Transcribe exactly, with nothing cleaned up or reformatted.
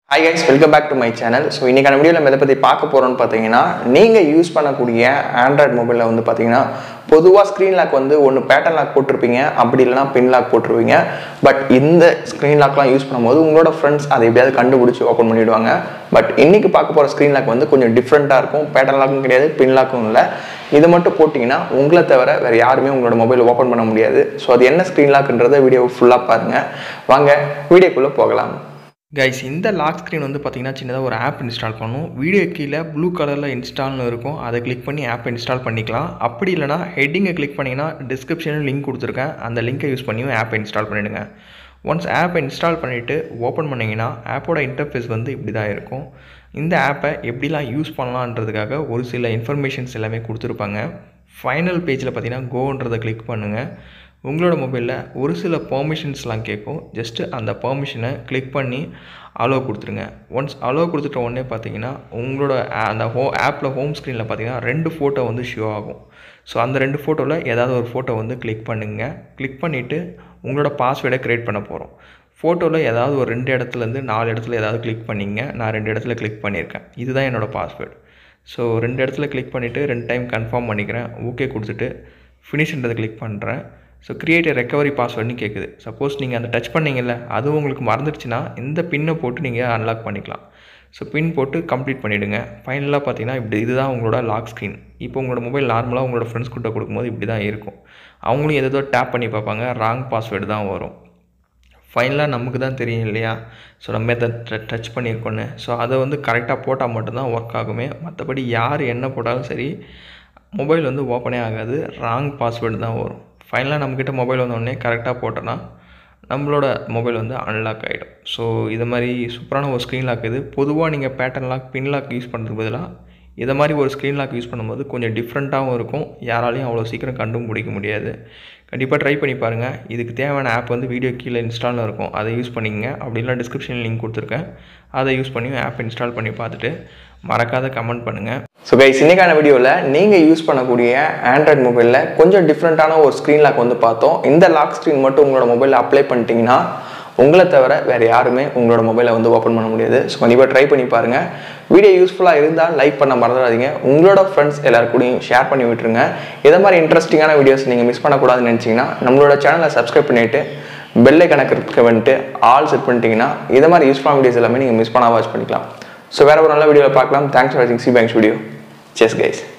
Hi guys, welcome back to my channel. So இன்னைக்கான வீடியோல நம்ம எதை பத்தி பார்க்க போறோம்னு பாத்தீங்கன்னா நீங்க யூஸ் பண்ணக்கூடிய Android மொபைல்ல வந்து பாத்தீங்கன்னா பொதுவா ஸ்கிரீன் லாக் வந்து ஒன்னு பேட்டர்ன் லாக் போட்டுருப்பீங்க அப்படி இல்லனா பின் லாக் போட்டுருவீங்க. பட் இந்த ஸ்கிரீன் லாக்லாம் யூஸ் பண்ணும்போது உங்களோட ஃப்ரெண்ட்ஸ் அதை எப்படியாவது கண்டுபிடிச்சு ஓபன் பண்ணிடுவாங்க. பட் இன்னைக்கு பார்க்க போற ஸ்கிரீன் லாக் வந்து கொஞ்சம் டிஃபரண்டா இருக்கும். பேட்டர்ன் லாக்கும் கிடையாது, பின் லாக்கும் இல்ல. இது மட்டும் போடிங்கனா உங்களை தவிர வேற யாருமே உங்களோட மொபைல் ஓபன் பண்ண முடியாது. சோ அது என்ன ஸ்கிரீன் லாக்ன்றதை வீடியோ ஃபுல்லா பாருங்க. வாங்க வீடியோக்குள்ள போகலாம். கைஸ், இந்த லாக் ஸ்க்ரீன் வந்து பார்த்தீங்கன்னா சின்னதாக ஒரு ஆப் இன்ஸ்டால் பண்ணணும். வீடியோ கீழே ப்ளூ கலரில் இன்ஸ்டால்னு இருக்கும், அதை கிளிக் பண்ணி ஆப் இன்ஸ்டால் பண்ணிக்கலாம். அப்படி இல்லைனா ஹெட்டிங்கை கிளிக் பண்ணிங்கன்னா டிஸ்கிரிப்ஷனில் லிங்க் கொடுத்துருக்கேன், அந்த லிங்கை யூஸ் பண்ணியும் ஆப்பை இன்ஸ்டால் பண்ணிவிடுங்க. ஒன்ஸ் ஆப்பை இன்ஸ்டால் பண்ணிவிட்டு ஓப்பன் பண்ணிங்கன்னா ஆப்போட இன்டர்ஃபேஸ் வந்து இப்படி தான் இருக்கும். இந்த ஆப்பை எப்படிலாம் யூஸ் பண்ணலான்றதுக்காக ஒரு சில இன்ஃபர்மேஷன்ஸ் எல்லாமே கொடுத்துருப்பாங்க. ஃபைனல் பேஜில் பார்த்தீங்கன்னா கோன்றதை கிளிக் பண்ணுங்கள். உங்களோட மொபைலில் ஒரு சில பெர்மிஷன்ஸ்லாம் கேட்கும். ஜஸ்ட்டு அந்த பெர்மிஷனை கிளிக் பண்ணி அலோ கொடுத்துருங்க. ஒன்ஸ் அலோ கொடுத்துட்ட உடனே பார்த்தீங்கன்னா உங்களோட அந்த ஹோ ஆப்பில் ஹோம் ஸ்க்ரீனில் பார்த்தீங்கன்னா ரெண்டு ஃபோட்டோ வந்து ஷோ ஆகும். ஸோ அந்த ரெண்டு ஃபோட்டோவில் ஏதாவது ஒரு ஃபோட்டோ வந்து கிளிக் பண்ணுங்க. கிளிக் பண்ணிவிட்டு உங்களோட பாஸ்வேர்டை க்ரியேட் பண்ண போகிறோம். ஃபோட்டோவில் ஏதாவது ஒரு ரெண்டு இடத்துலேருந்து நாலு இடத்துல ஏதாவது கிளிக் பண்ணிங்க. நான் ரெண்டு இடத்துல கிளிக் பண்ணியிருக்கேன். இதுதான் என்னோடய பாஸ்வேர்டு. ஸோ ரெண்டு இடத்துல கிளிக் பண்ணிவிட்டு ரெண்டு டைம் கன்ஃபார்ம் பண்ணிக்கிறேன். ஓகே கொடுத்துட்டு ஃபினிஷ்ன்றதை கிளிக் பண்ணுறேன். ஸோ கிரியேட் ரெக்கவரி பாஸ்வேர்டுன்னு கேட்குது. சப்போஸ் நீங்கள் அந்த டச் பண்ணிங்கல்ல, அதுவும் உங்களுக்கு மறந்துடுச்சுன்னா இந்த பின்னை போட்டு நீங்கள் அன்லாக் பண்ணிக்கலாம். ஸோ பின் போட்டு கம்ப்ளீட் பண்ணிவிடுங்க. ஃபைனலாக பார்த்தீங்கன்னா இப்படி இதுதான் உங்களோட லாக் ஸ்க்ரீன். இப்போ உங்களோட மொபைல் நார்மலாக உங்களோட ஃப்ரெண்ட்ஸ் கிட்ட கொடுக்கும்போது இப்படி தான் இருக்கும். அவங்களும் எதோ டேப் பண்ணி பார்ப்பாங்க, ராங் பாஸ்வேர்டு தான் வரும். ஃபைனலாக நமக்கு தான் தெரியும் இல்லையா, ஸோ நம்ம எதை டச் பண்ணியிருக்கோன்னு. ஸோ அதை வந்து கரெக்டாக போட்டால் மட்டும்தான் ஒர்க் ஆகுமே. மற்றபடி யார் என்ன போட்டாலும் சரி மொபைல் வந்து ஓப்பனே ஆகாது, ராங் பாஸ்வேர்டு தான் வரும். ஃபைனலாக நம்மக்கிட்ட மொபைல் வந்தோடனே கரெக்டாக போட்டோன்னா நம்மளோட மொபைல் வந்து அன்லாக் ஆகிடும். ஸோ இது மாதிரி சூப்பரான ஒரு ஸ்க்ரீன் லாக் இது. பொதுவாக நீங்கள் pattern lock pin lock use பண்ணுறதுக்கு பதிலாக இதை மாதிரி ஒரு ஸ்க்ரீன் லாக் யூஸ் பண்ணும்போது கொஞ்சம் டிஃப்ரெண்ட்டாகவும் இருக்கும். யாராலையும் அவ்வளோ சீக்கிரம் கண்டும் பிடிக்க முடியாது. கண்டிப்பாக ட்ரை பண்ணி பாருங்கள். இதுக்கு தேவையான ஆப் வந்து வீடியோ கீழே இன்ஸ்டால்னு இருக்கும், அதை யூஸ் பண்ணிங்க. அப்படி இல்லை டிஸ்கிரிப்ஷனில் லிங்க் கொடுத்துருக்கேன், அதை யூஸ் பண்ணி ஆப் இன்ஸ்டால் பண்ணி பார்த்துட்டு மறக்காத கமெண்ட் பண்ணுங்கள். ஸோ கைஸ், இன்னைக்கான வீடியோவில் நீங்கள் யூஸ் பண்ணக்கூடிய ஆண்ட்ராய்ட் மொபைலில் கொஞ்சம் டிஃப்ரெண்ட்டான ஒரு ஸ்க்ரீன் லாக் வந்து பார்த்தோம். இந்த லாக் ஸ்க்ரீன் மட்டும் உங்களோட மொபைலில் அப்ளை பண்ணிட்டீங்கன்னா உங்களை தவிர வேறு யாருமே உங்களோட மொபைலை வந்து ஓப்பன் பண்ண முடியாது. ஸோ கண்டிப்பாக ட்ரை பண்ணி பாருங்கள். வீடியோ யூஸ்ஃபுல்லாக இருந்தால் லைக் பண்ண மறந்துடாதீங்க. உங்களோட ஃப்ரெண்ட்ஸ் எல்லாருக்கூடையும் ஷேர் பண்ணி விட்டுருங்க. இதை மாதிரி இன்ட்ரெஸ்டிங்கான வீடியோஸ் நீங்கள் மிஸ் பண்ணக்கூடாதுன்னு நினச்சிங்கன்னா நம்மளோட சேனலை சப்ஸ்கிரைப் பண்ணிவிட்டு பெல்லை கணக்கு வந்துட்டு ஆல் செட் பண்ணிட்டீங்கன்னா இதை மாதிரி யூஸ்ஃபுல்லான வீடியோஸ் எல்லாமே நீங்கள் மிஸ் பண்ணால் வாட்ச் பண்ணிக்கலாம். ஸோ வேறு ஒரு நல்ல வீடியோவில் பார்க்கலாம். தேங்க்ஸ் ஃபார் வாட்சிங் C banks video. Cheers guys.